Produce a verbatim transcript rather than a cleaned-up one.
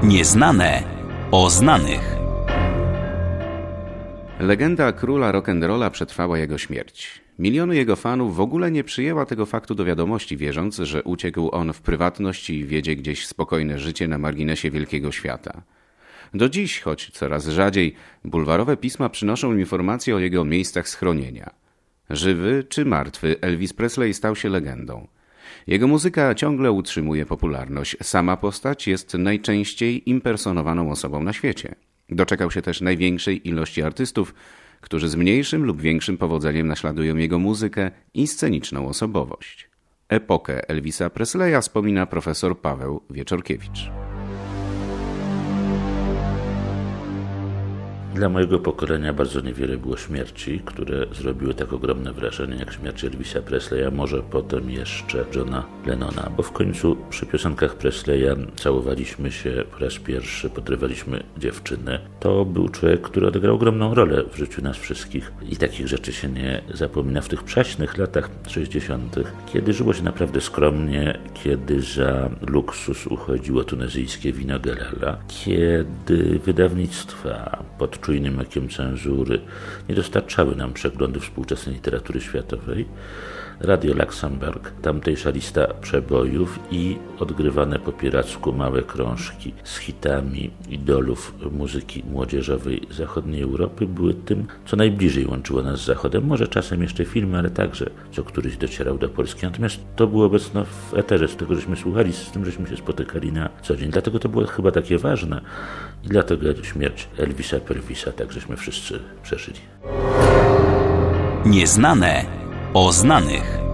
Nieznane o znanych. Legenda króla rock'n'rolla przetrwała jego śmierć. Miliony jego fanów w ogóle nie przyjęła tego faktu do wiadomości, wierząc, że uciekł on w prywatność i wiedzie gdzieś spokojne życie na marginesie wielkiego świata. Do dziś, choć coraz rzadziej, bulwarowe pisma przynoszą informacje o jego miejscach schronienia. Żywy czy martwy, Elvis Presley stał się legendą. Jego muzyka ciągle utrzymuje popularność. Sama postać jest najczęściej impersonowaną osobą na świecie. Doczekał się też największej ilości artystów, którzy z mniejszym lub większym powodzeniem naśladują jego muzykę i sceniczną osobowość. Epokę Elvisa Presleya wspomina profesor Paweł Wieczorkiewicz. Dla mojego pokolenia bardzo niewiele było śmierci, które zrobiły tak ogromne wrażenie jak śmierć Elvisa Presleya, może potem jeszcze Johna Lennona, bo w końcu przy piosenkach Presleya całowaliśmy się po raz pierwszy, podrywaliśmy dziewczyny. To był człowiek, który odegrał ogromną rolę w życiu nas wszystkich i takich rzeczy się nie zapomina w tych przaśnych latach sześćdziesiątych, kiedy żyło się naprawdę skromnie, kiedy za luksus uchodziło tunezyjskie wino Gelala, kiedy wydawnictwa pod czujnym okiem cenzury nie dostarczały nam przeglądu współczesnej literatury światowej. Radio Luxemburg, tamtejsza lista przebojów i odgrywane po piracku małe krążki z hitami idolów muzyki młodzieżowej zachodniej Europy były tym, co najbliżej łączyło nas z Zachodem. Może czasem jeszcze filmy, ale także co któryś docierał do Polski. Natomiast to było obecne w eterze, z tego żeśmy słuchali, z tym żeśmy się spotykali na co dzień. Dlatego to było chyba takie ważne i dlatego śmierć Elvisa Pervisa tak żeśmy wszyscy przeżyli. Nieznane o znanych.